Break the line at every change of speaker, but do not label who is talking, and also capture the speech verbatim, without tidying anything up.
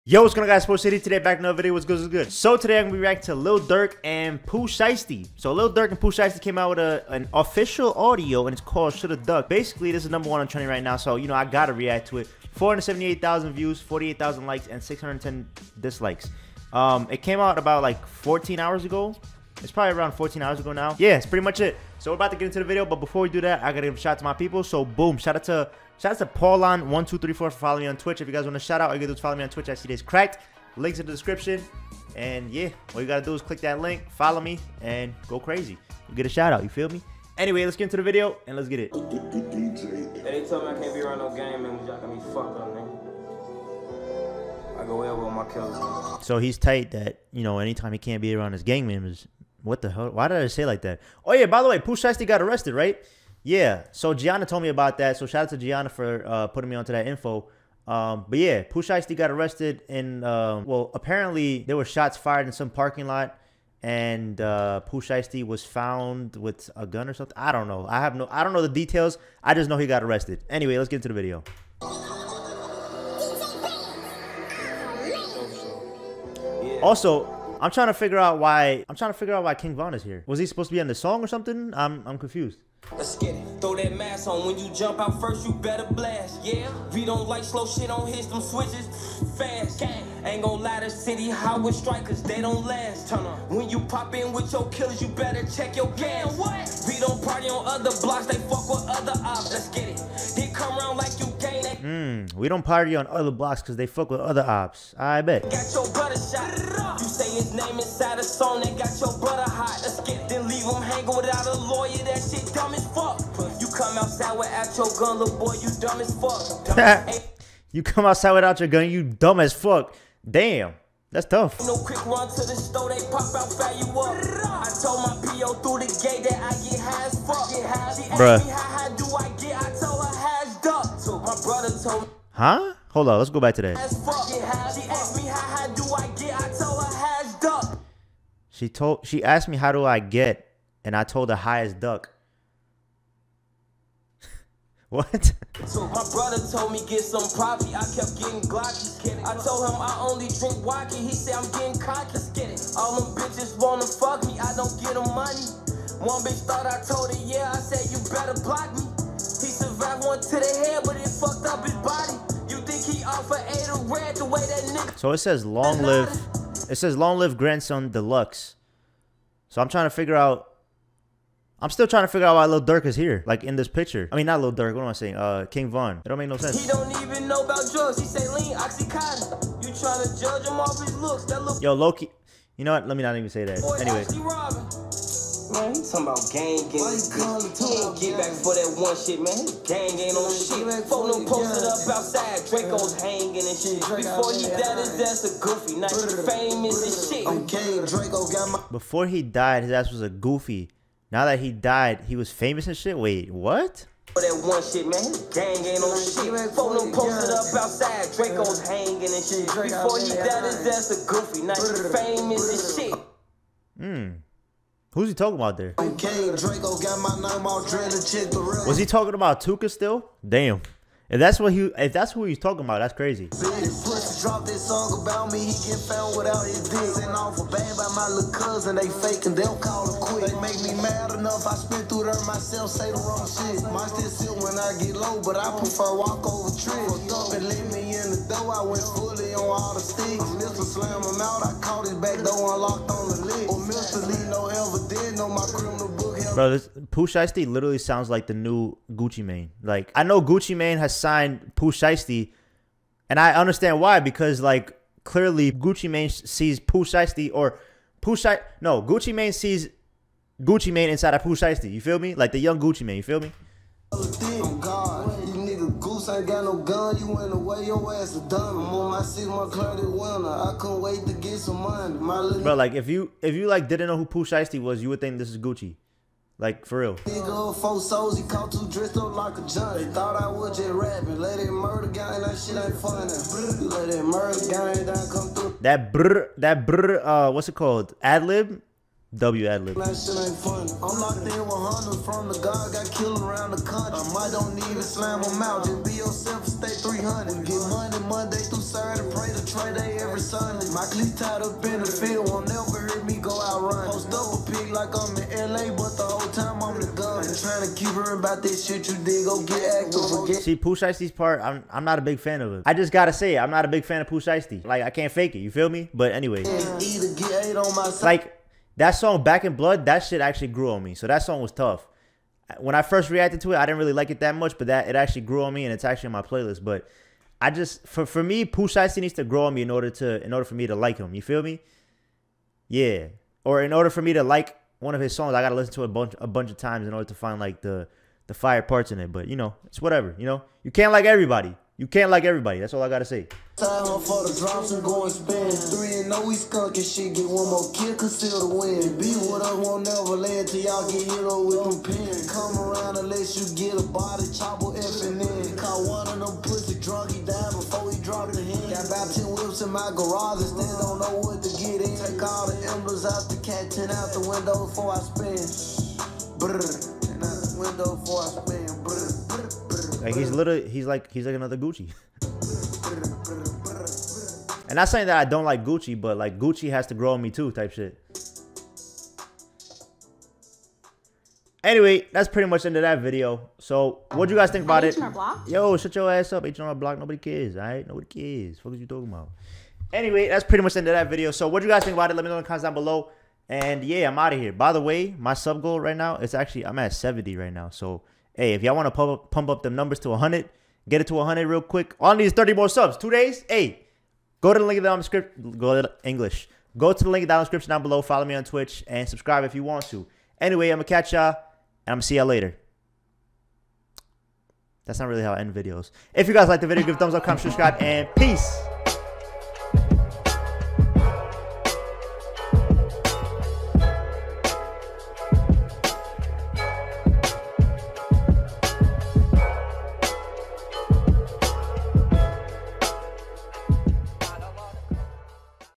Yo, what's going on, guys? Sports City today, back in another video. What's good? What's good? So today I'm gonna be reacting to Lil Durk and Pooh Shiesty. So Lil Durk and Pooh Shiesty came out with a, an official audio, and it's called Shoulda Duck. Basically, this is number one on trending right now, so you know I gotta react to it. four hundred seventy-eight thousand views, forty-eight thousand likes, and six hundred ten dislikes. Um, it came out about like fourteen hours ago. It's probably around fourteen hours ago now. Yeah, it's pretty much it. So we're about to get into the video, but before we do that, I gotta give a shout out to my people. So boom, shout out to shout out to Paulon one two three four for following me on Twitch. If you guys want to shout out, all you gotta do is follow me on Twitch at C Days Cracked. Links in the description. And yeah, all you gotta do is click that link, follow me, and go crazy. You get a shout out, you feel me? Anyway, let's get into the video and let's get it.
They told me I can't be around no game, man. Y'all got me fucked up, man. I go well with my killers.
So he's tight that, you know, anytime he can't be around his gang members. What the hell? Why did I say like that? Oh yeah, by the way, Pooh Shiesty got arrested, right? Yeah. So Gianna told me about that. So shout out to Gianna for uh, putting me onto that info. Um, but yeah, Pooh Shiesty got arrested in, uh, well, apparently there were shots fired in some parking lot, and uh, Pooh Shiesty was found with a gun or something. I don't know. I have no, I don't know the details. I just know he got arrested. Anyway, let's get into the video. Also, I'm trying to figure out why, I'm trying to figure out why King Von is here. Was he supposed to be on the song or something? I'm, I'm confused.
Let's get it. Throw that mask on. When you jump out first, you better blast. Yeah, we don't like slow shit on hits, them switches fast. Gang. Ain't gon' lie, to city highway strikers, they don't last. Turn on. When you pop in with your killers, you better check your gas. What? We don't party on other blocks, they fuck with other ops. Let's get it. They come around like you gain that.
Hmm. We don't party on other blocks because they fuck with other ops. I bet.
Got your brother shot. You say his name inside a song that got your brother hot. Let's get it. Then leave him hanging without a lawyer. That shit dumb as fuck. You come outside without your gun, little boy, you dumb as fuck.
You come outside without your gun, you dumb as fuck. Damn, that's tough.
No quick run to the store, they pop out, fire you up. I told my P O through the gate that I get high as fuck. She asked me how high do I get, I told her hashed up. So my brother told me.
Huh? Hold on, let's go back to that.
She asked me how high do I get, I told her hashed up.
She told, she asked me how do I get, and I told her high as duck. What?
So my brother told me get some property. I kept getting glocky. I told him I only drink wacky. He said I'm getting cocky. All them bitches wanna fuck me. I don't get them money. One bitch thought I told her yeah. I said you better block me. He survived one to the head, but it fucked up his body. You think he offer eight or red the way that nigga?
So it says long live. It says long live grandson deluxe. So I'm trying to figure out. I'm still trying to figure out why Lil Durk is here, like in this picture. I mean, not Lil Durk. What am I saying? Uh, King Von. It don't make no sense.
He don't even know about drugs. He say lean oxycontin. You trying to judge him off his looks? That look.
Yo, Loki. You know what? Let me not even say that. Anyway.
Man, he talking about gang getting good. He ain't get back for that one shit, man. His gang ain't on shit. Phone them posted up outside. Draco's hanging and shit. Before he died, his ass a goofy. Now he famous and shit.
Before he died, his ass was a goofy. Now that he died, he was famous and shit? Wait, what?
For that one shit, man. His gang ain't on shit. Phone them posted up outside. Draco's hanging and shit. Before he died, his ass a goofy. Now he famous and shit.
Hmm. Who's he talking about there? Was he talking about Tuka still? Damn. If that's what he, if that's who he's talking about, that's crazy.
Drop this song about me, he get found without his dick. And off a band by my little cousin, they faking, they'll call it quit. They make me mad enough, I spit through there myself, say the wrong shit. Might still sit when I get low, but I prefer walk over tricks. Up and leave me in the door, I went fully on all the sticks. Mister Slam him out, I caught his back door unlocked on the lid. Or Mister Lee no ever did know my criminal book.
Bro, this Pooh Shiesty literally sounds like the new Gucci Mane. Like, I know Gucci Mane has signed Pooh Shiesty, and I understand why, because like clearly Gucci Mane sees Pooh Shiesty or Pooh Shiesty. No, Gucci Mane sees Gucci Mane inside of Pooh Shiesty. You feel me? Like the young Gucci Mane. You feel me?
Ain't got no gun, you went away, your ass is done. I'm on my six month credit winner. I couldn't wait to get some money. My little
bro, like if you if you like didn't know who Pooh Shiesty was, you would think this is Gucci. Like for real.
Nigga, four souls, he caught two dressed up like a junk. They thought I was just rapping. Let it murder gang, that shit ain't funny. Let it murder gang down come through.
That brr, that brr, uh, what's it called? Ad lib. W ad lib.
That shit ain't funny. I'm locked in with hundreds from the God got killed around the country. I might don't even slam them out. Just be yourself and stay three hundred. Get money Monday through Saturday. Pray to Trey Day every Sunday. My clique tied up in the field, won't never hear me go out run. Post up a pig like I'm in L A, but the whole time I'm the gun. Trying to keep her about this shit you did, go get active. Forget.
See, Pooh Shiesty's part, I'm, I'm not a big fan of it. I just gotta say, I'm not a big fan of Pooh Shiesty. Like, I can't fake it, you feel me? But anyway.
Either get eight on my side.
Like, that song, Back in Blood, that shit actually grew on me. So that song was tough. When I first reacted to it, I didn't really like it that much, but that it actually grew on me, and it's actually in my playlist. But I just, for, for me, Pooh Shiesty needs to grow on me in order to, in order for me to like him. You feel me? Yeah. Or in order for me to like one of his songs, I gotta listen to it a bunch, a bunch of times in order to find like the, the fire parts in it. But you know, it's whatever. You know, you can't like everybody. You can't like everybody. That's all I gotta say.
Time for the drops and go and spend. Three and no, we skunk and shit. Get one more kill, conceal the win. Be with us, won't never land till y'all get hit up with them pins. Come around unless you get a body chopper effing in. Caught one of them pussy drunk, he died before he dropped the hand. Got about ten whips in my garage and still don't know what to get in. Take all the embers out the cat, ten out the window before I spin. Brr, ten out the window before I spin. Brr, brr, brr.
Like he's literally, he's like, he's like another Gucci. And not saying that I don't like Gucci, but like Gucci has to grow on me too, type shit. Anyway, that's pretty much the end of that video. So, what do you guys think about it? Yo, shut your ass up. H on our block. Nobody cares, all right? Nobody cares. What are you talking about? Anyway, that's pretty much the end of that video. So, what do you guys think about it? Let me know in the comments down below. And yeah, I'm out of here. By the way, my sub goal right now, it's actually, I'm at seventy right now. So, hey, if y'all want to pump up, pump up them numbers to one hundred, get it to one hundred real quick. All I need is thirty more subs. Two days? Hey, go to the link down in the description. Go to English. Go to the link down in the description down below. Follow me on Twitch and subscribe if you want to. Anyway, I'm going to catch y'all, and I'm going to see y'all later. That's not really how I end videos. If you guys like the video, give a thumbs up, comment, subscribe, and peace.